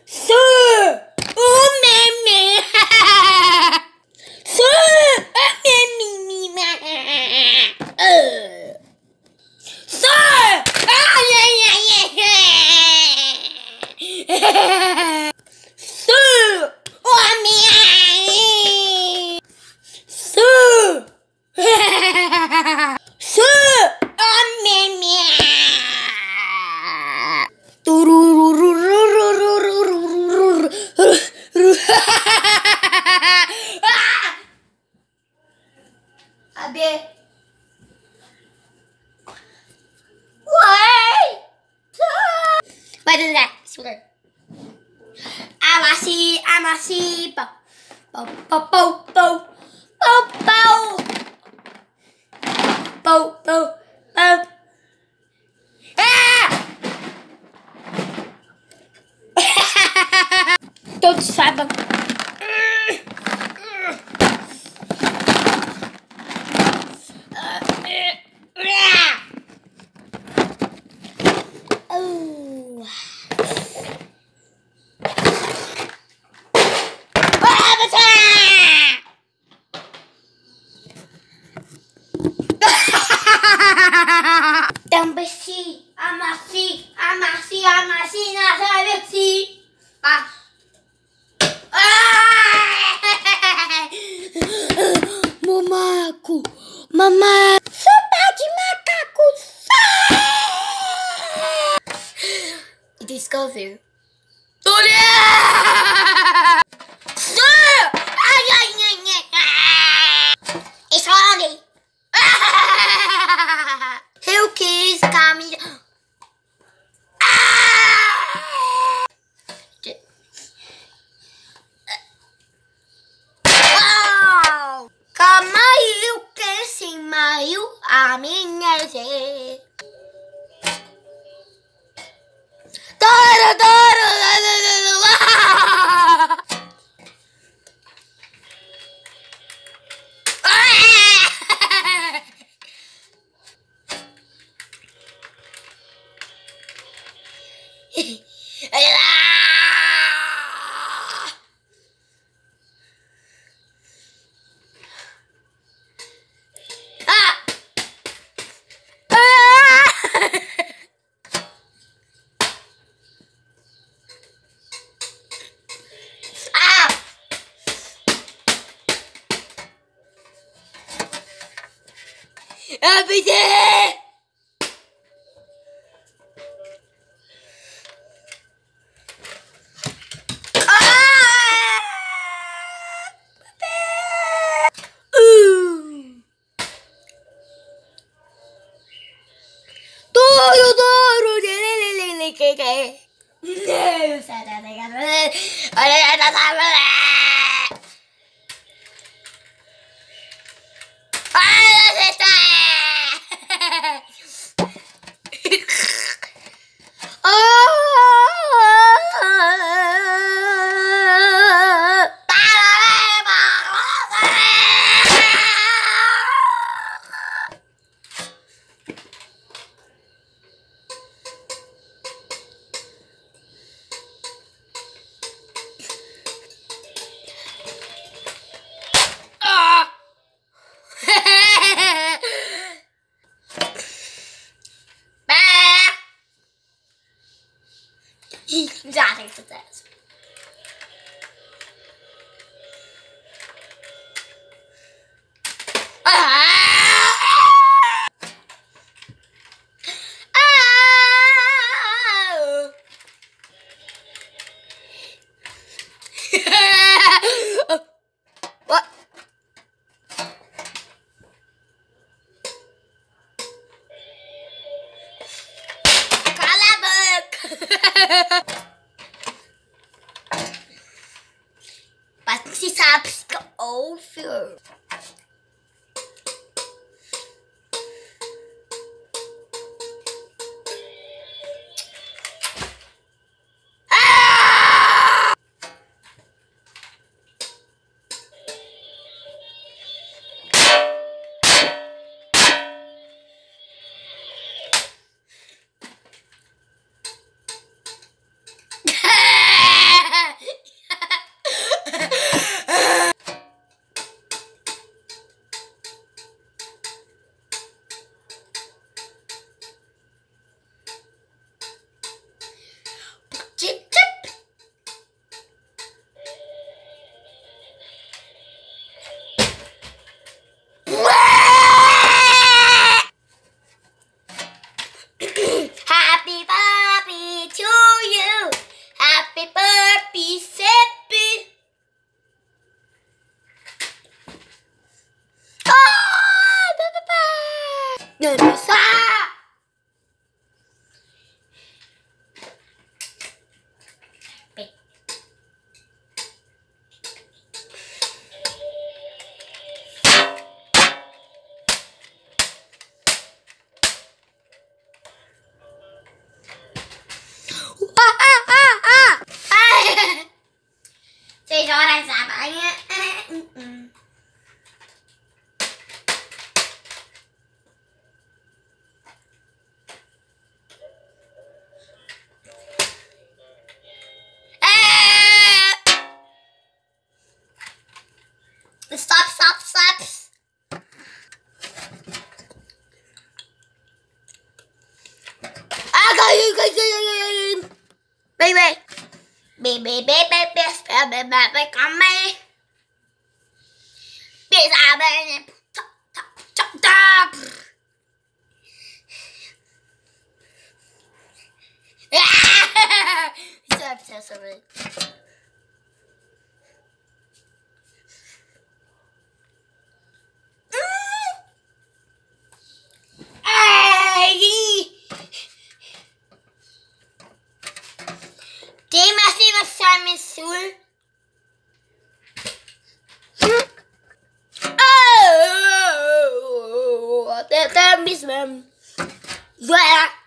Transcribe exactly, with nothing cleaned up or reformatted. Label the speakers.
Speaker 1: Sir! Oh, meme! Sir! Oh, meme, me, me. Uh. Sir! Ah, yeah, yeah, yeah. Sir! Oh, me. Sir! Sir! Oh, meme. Abe. Why? What is that? Swear. I'm a see, I'm a see. Bo, bo, bo, bo, bo, bo, bo, bo, bo, bo. Ah! Don't slap him. Oh. Também amassi, amassi, amassi, na travessia. Ah. Mamaco, mamaco, sopa de macaco. Discover. Sir! Ay, ay, ay, ay, ay. It's holiday. Who keeps coming? Wow! Caiu que se maiu a minha gente. Dora, dora, everything! Ah! Ooh. Doro, doro, lele, que que. Já tem sucesso. What? Cala a boca. Mas se sabe que ouve. Mississippi. Ah, ba, ba, ba. Engraçado. Seis horas da manhã. Stop, stop, stops. Baby. Baby, baby, baby, baby, baby, come here. Baby, top, top, top, top. So obsessed with it. Det måste ju vara samma sol. Oh, det är en